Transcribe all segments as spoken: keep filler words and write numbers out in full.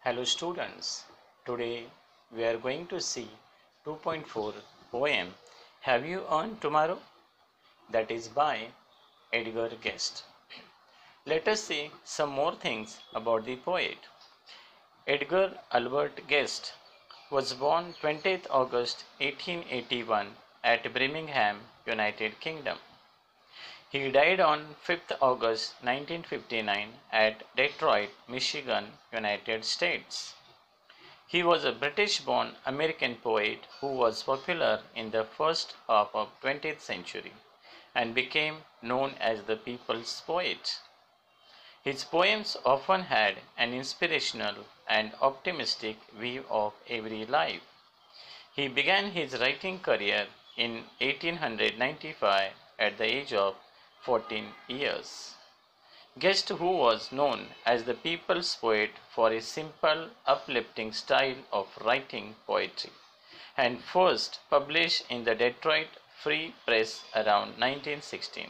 Hello students, today we are going to see two point four poem Have You Earned Tomorrow? That is by Edgar Guest. Let us see some more things about the poet. Edgar Albert Guest was born twentieth August eighteen eighty-one at Birmingham, United Kingdom. He died on fifth August nineteen fifty-nine at Detroit, Michigan, United States. He was a British-born American poet who was popular in the first half of twentieth century and became known as the people's poet. His poems often had an inspirational and optimistic view of every life. He began his writing career in eighteen ninety-five at the age of fourteen years. Guest, who was known as the people's poet for his simple, uplifting style of writing poetry, and first published in the Detroit Free Press around nineteen sixteen.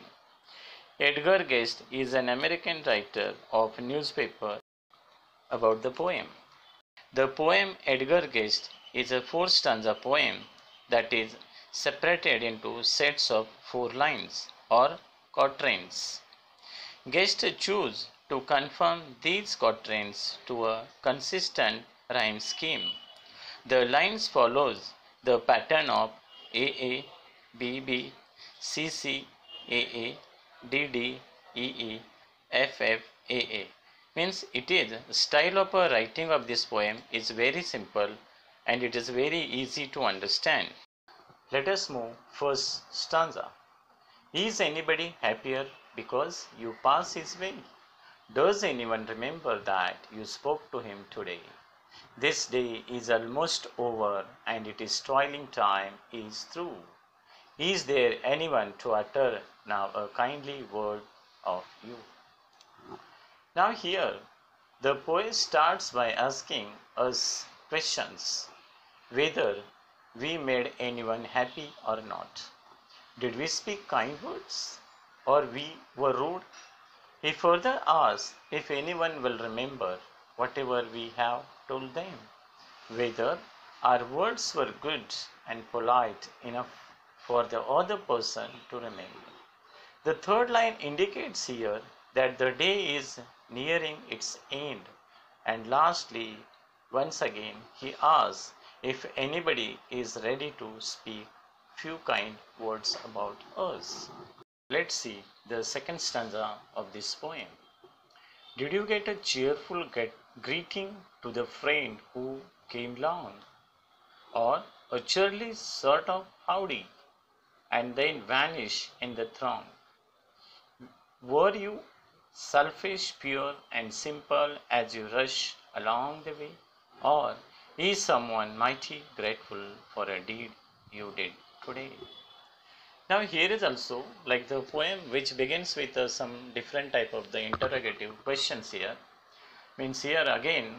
Edgar Guest is an American writer of newspaper. About the poem. The poem Edgar Guest is a four-stanza poem that is separated into sets of four lines or quatrains. Guest chose to confirm these quatrains to a consistent rhyme scheme. The lines follows the pattern of A A, B B, C C, A A, D D, E E, F F, A A. Means it is the style of a writing of this poem is very simple and it is very easy to understand. Let us move first stanza. Is anybody happier because you pass his way? Does anyone remember that you spoke to him today? This day is almost over and it is toiling time is through. Is there anyone to utter now a kindly word of you? Now here, the poet starts by asking us questions, whether we made anyone happy or not. Did we speak kind words or we were rude? He further asks if anyone will remember whatever we have told them, whether our words were good and polite enough for the other person to remember. The third line indicates here that the day is nearing its end, and lastly, once again, he asks if anybody is ready to speak few kind words about us. Let's see the second stanza of this poem. Did you get a cheerful get greeting to the friend who came along, or a cheerly sort of howdy, and then vanish in the throng? Were you selfish, pure, and simple as you rush along the way, or is someone mighty grateful for a deed you did today? Now here is also like the poem which begins with uh, some different type of the interrogative questions here. Means here again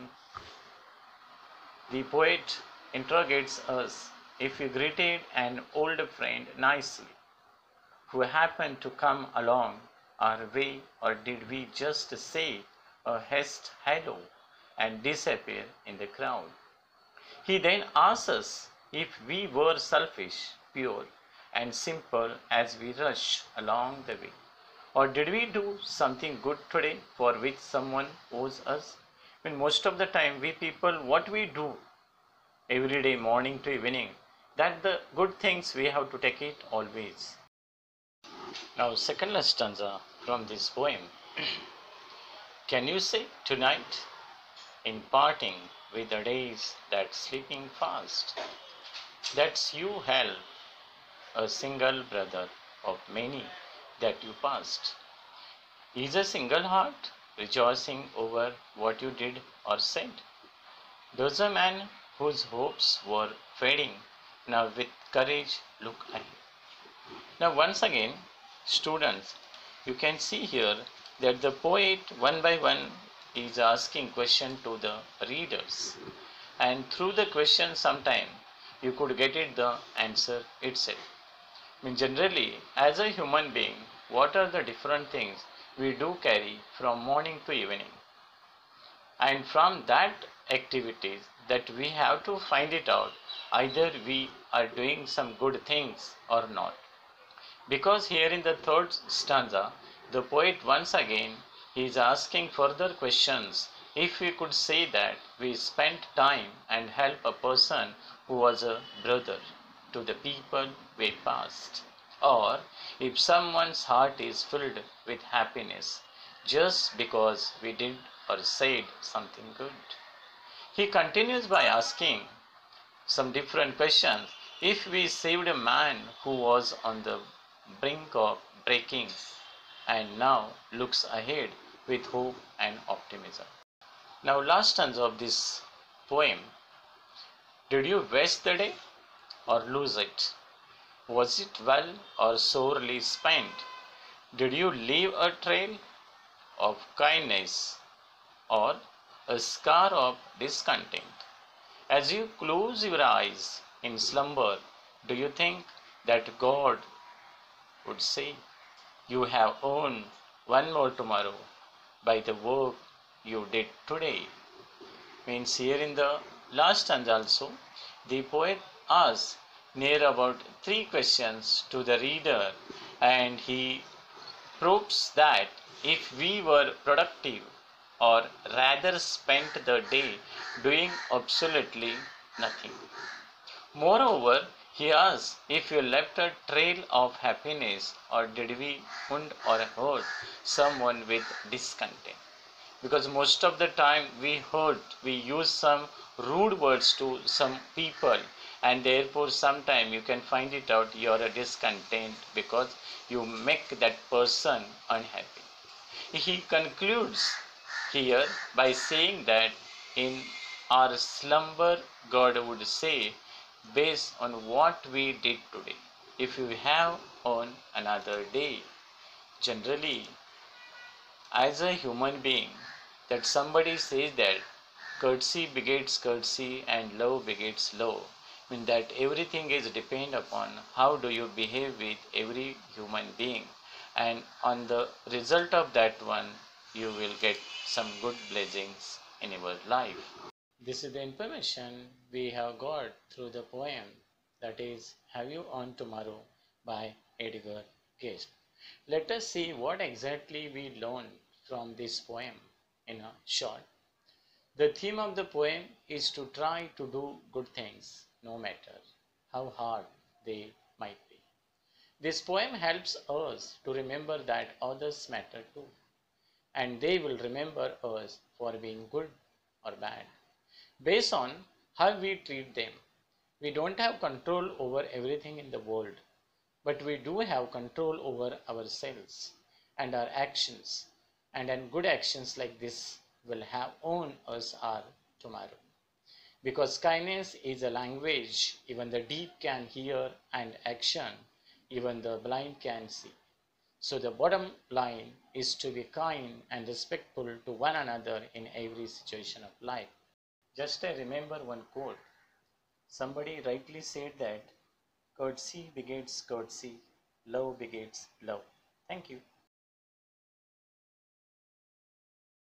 the poet interrogates us if you greeted an old friend nicely who happened to come along our way, or did we just say a hasty hello and disappear in the crowd? He then asks us if we were selfish, pure, and simple as we rush along the way, or did we do something good today for which someone owes us? I mean, most of the time we people, what we do every day, morning to evening, that the good things we have to take it always. Now second last stanza from this poem. Can you say tonight, in parting with the days that sleeping fast, that's you held a single brother of many that you passed? Is a single heart rejoicing over what you did or said? Does a man whose hopes were fading now with courage look ahead? Now once again, students, you can see here that the poet one by one is asking question to the readers, and through the question sometime you could get it the answer itself. I mean, generally, as a human being, what are the different things we do carry from morning to evening? And from that activities that we have to find it out either we are doing some good things or not. Because here in the third stanza, the poet once again is asking further questions. If we could say that we spent time and help a person who was a brother to the people we passed, or if someone's heart is filled with happiness just because we did or said something good. He continues by asking some different questions. If we saved a man who was on the brink of breaking and now looks ahead with hope and optimism. Now, last stanza of this poem. Did you waste the day or lose it? Was it well or sorely spent? Did you leave a trail of kindness or a scar of discontent? As you close your eyes in slumber, do you think that God would say, you have earned one more tomorrow by the work you did today? Means here in the last stanza also, the poet asks near about three questions to the reader, and he proves that if we were productive or rather spent the day doing absolutely nothing. Moreover, he asks if you left a trail of happiness or did we wound or hurt someone with discontent. Because most of the time we hurt, we use some rude words to some people, and therefore sometime you can find it out you are a discontent because you make that person unhappy. He concludes here by saying that in our slumber God would say, based on what we did today, if you have on another day. Generally, as a human being, that somebody says that courtesy begets courtesy and love begets love, I mean that everything is depend upon how do you behave with every human being, and on the result of that one you will get some good blessings in your life. This is the information we have got through the poem, that is Have You On Tomorrow by Edgar Guest. Let us see what exactly we learn from this poem in a short. The theme of the poem is to try to do good things no matter how hard they might be. This poem helps us to remember that others matter too, and they will remember us for being good or bad based on how we treat them. We don't have control over everything in the world, but we do have control over ourselves and our actions, and then good actions like this will have own us our tomorrow. Because kindness is a language even the deep can hear, and action even the blind can see. So the bottom line is to be kind and respectful to one another in every situation of life. Just I remember one quote. Somebody rightly said that courtesy begets courtesy, love begets love. Thank you.